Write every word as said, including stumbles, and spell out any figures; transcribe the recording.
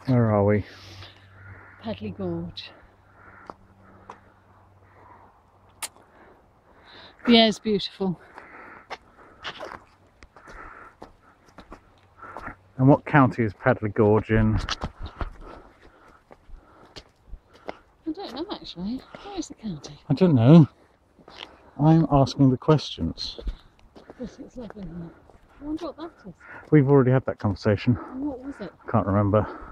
Where are we? Padley Gorge. The air's beautiful. And what county is Padley Gorge in? I don't know actually. Where is the county? I don't know. I'm asking the questions. Yes, it's lovely, isn't it? I wonder what that is. We've already had that conversation. And what was it? Can't remember.